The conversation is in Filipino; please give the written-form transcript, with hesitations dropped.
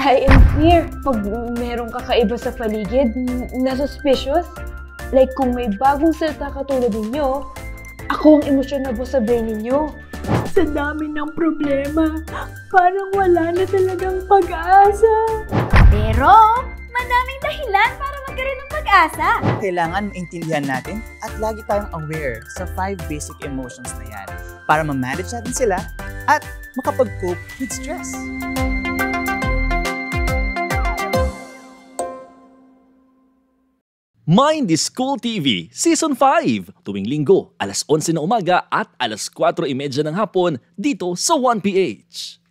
I am fear. Pag merong kakaiba sa paligid na suspicious, like kung may bagong salita katulad ninyo, ako ang emosyon na sa brain ninyo. Sa dami ng problema, parang wala na talagang pag-asa. Pero, madaming dahilan para magkaroon ng pag-asa. Kailangan maintindihan natin at lagi tayong aware sa 5 basic emotions na yan para ma-manage natin sila at makapag-cope with stress. Mind the School TV Season 5, tuwing linggo, alas 11 na umaga at alas 4:30 ng hapon dito sa 1PH.